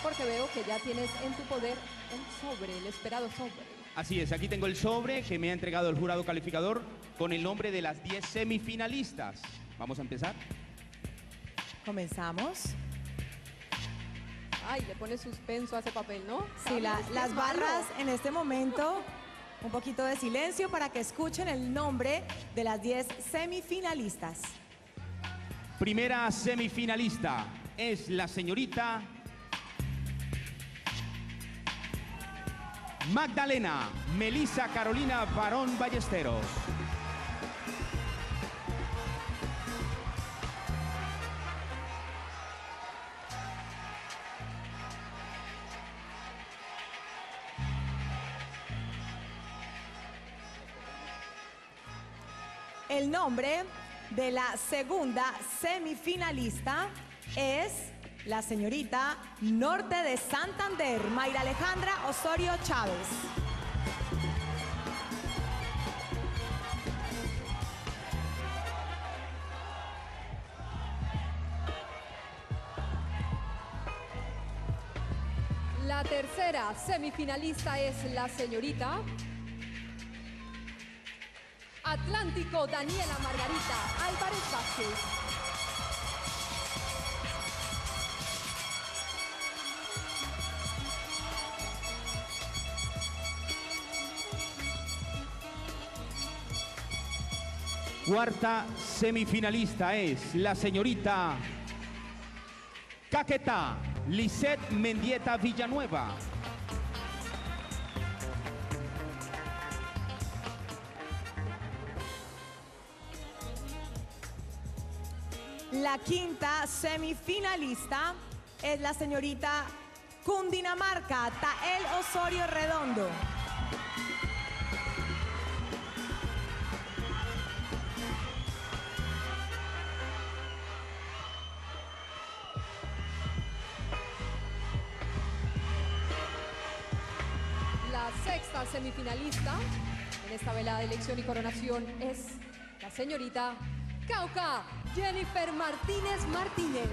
porque veo que ya tienes en tu poder el sobre, el esperado sobre. Así es, aquí tengo el sobre que me ha entregado el jurado calificador con el nombre de las 10 semifinalistas. ¿Vamos a empezar? Comenzamos. Ay, le pone suspenso a ese papel, ¿no? Sí, las barras en este momento, un poquito de silencio para que escuchen el nombre de las 10 semifinalistas. Primera semifinalista es la señorita Magdalena Melissa Carolina Barón Ballesteros. El nombre de la segunda semifinalista es la señorita Norte de Santander, Mayra Alejandra Osorio Chávez. La tercera semifinalista es la señorita Atlántico Daniela Margarita Álvarez Vázquez. Cuarta semifinalista es la señorita Caquetá Lisette Mendieta Villanueva. La quinta semifinalista es la señorita Cundinamarca Tael Osorio Redondo. La sexta semifinalista en esta velada de elección y coronación es la señorita Cauca Jennifer Martínez Martínez.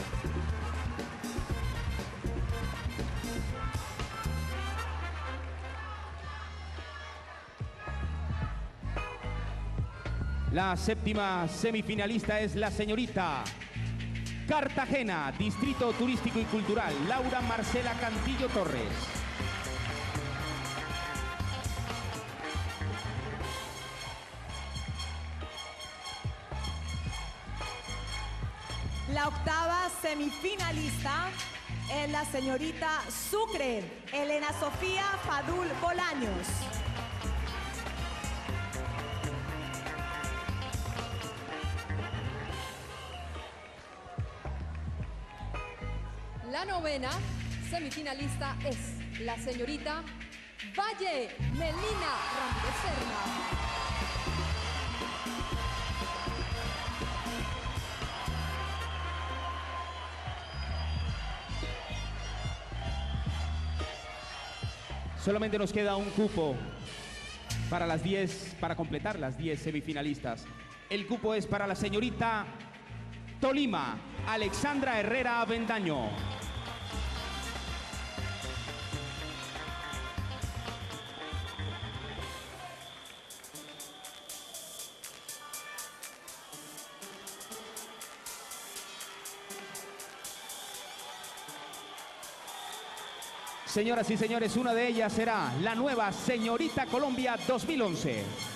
La séptima semifinalista es la señorita Cartagena, Distrito Turístico y Cultural, Laura Marcela Cantillo Torres. La octava semifinalista es la señorita Sucre, Elena Sofía Fadul Bolaños. La novena semifinalista es la señorita Valle Melina Ramírez Serna. Solamente nos queda un cupo para las 10, para completar las 10 semifinalistas. El cupo es para la señorita Tolima, Alexandra Herrera Avendaño. Señoras y señores, una de ellas será la nueva Señorita Colombia 2011.